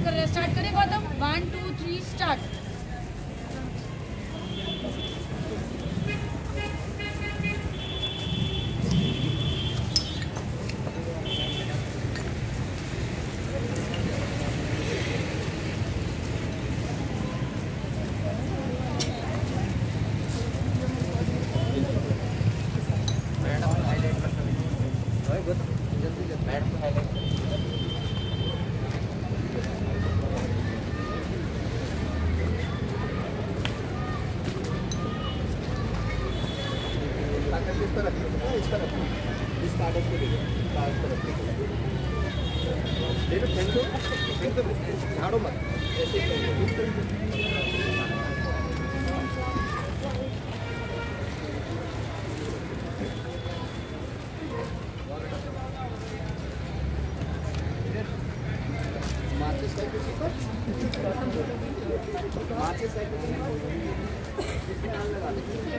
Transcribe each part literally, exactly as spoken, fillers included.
कर रहे हैं। स्टार्ट करें Gautam, one two three start. झाड़ो मत ऐसे माचिस है किसी को माचिस है किसी को इसमें नाम लगा दे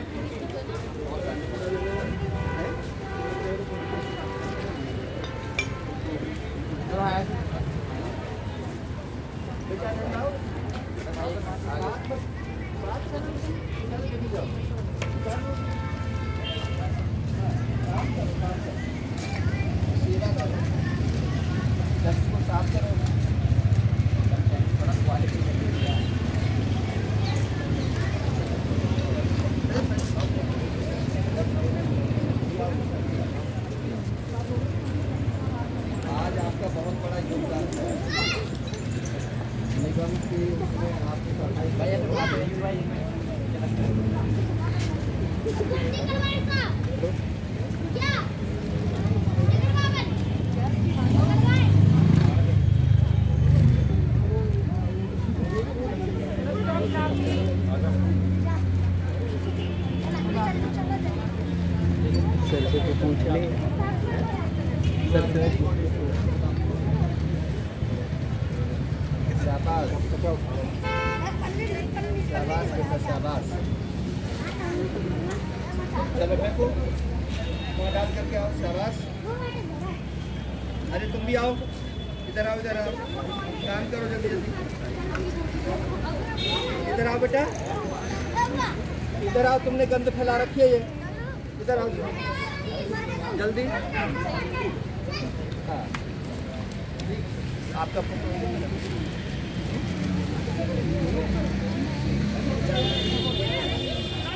आज आपका बहुत बड़ा योगदान है निगम की उसमें आपकी सर से पूछ ले सर से शाबाश शाबाश बेटा शाबाश। चलो फेंको वहाँ डाल करके आओ शाबाश। अरे तुम भी आओ इधर आओ इधर आओ काम करो जल्दी जल्दी इधर आओ बेटा इधर आओ। तुमने गंद फैला रखी है ये इधर आओ जल्दी। हाँ आपका फोटो